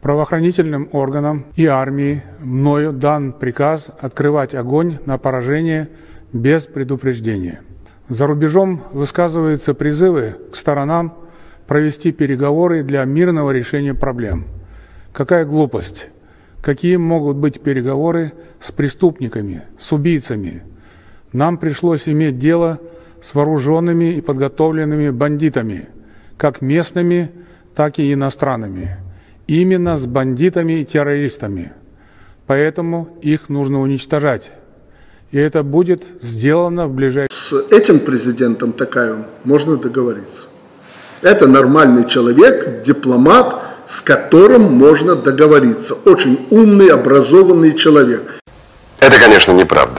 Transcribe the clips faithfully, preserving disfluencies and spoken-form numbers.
Правоохранительным органам и армии мною дан приказ открывать огонь на поражение без предупреждения. За рубежом высказываются призывы к сторонам провести переговоры для мирного решения проблем. Какая глупость! Какие могут быть переговоры с преступниками, с убийцами? Нам пришлось иметь дело с вооруженными и подготовленными бандитами, как местными, так и иностранными. Именно с бандитами и террористами. Поэтому их нужно уничтожать. И это будет сделано в ближайшее время. С этим президентом Токаевым можно договориться. Это нормальный человек, дипломат, с которым можно договориться. Очень умный, образованный человек. Это, конечно, неправда.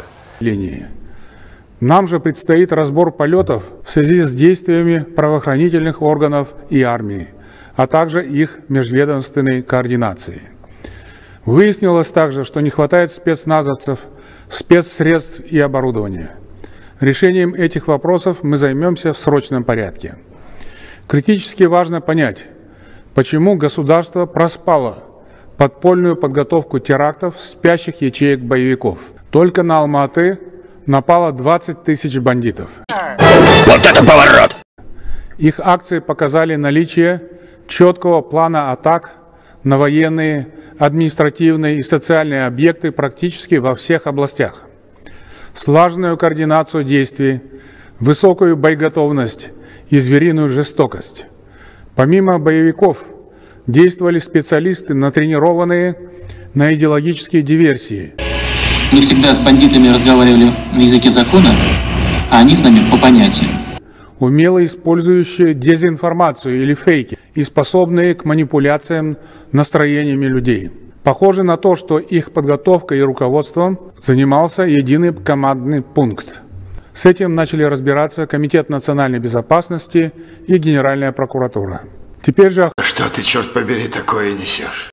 Нам же предстоит разбор полетов в связи с действиями правоохранительных органов и армии, а также их межведомственной координации. Выяснилось также, что не хватает спецназовцев, спецсредств и оборудования. Решением этих вопросов мы займемся в срочном порядке. Критически важно понять, почему государство проспало подпольную подготовку терактов спящих ячеек боевиков. Только на Алма-Аты напало двадцать тысяч бандитов. Вот это поворот! Их акции показали наличие четкого плана атак на военные, административные и социальные объекты практически во всех областях. Слаженную координацию действий, высокую боеготовность и звериную жестокость. Помимо боевиков действовали специалисты, натренированные на идеологические диверсии. Мы всегда с бандитами разговаривали на языке закона, а они с нами по понятиям. Умело использующие дезинформацию или фейки и способные к манипуляциям настроениями людей. Похоже на то, что их подготовкой и руководством занимался единый командный пункт. С этим начали разбираться Комитет национальной безопасности и Генеральная прокуратура. Теперь же... Что ты, черт побери, такое несешь?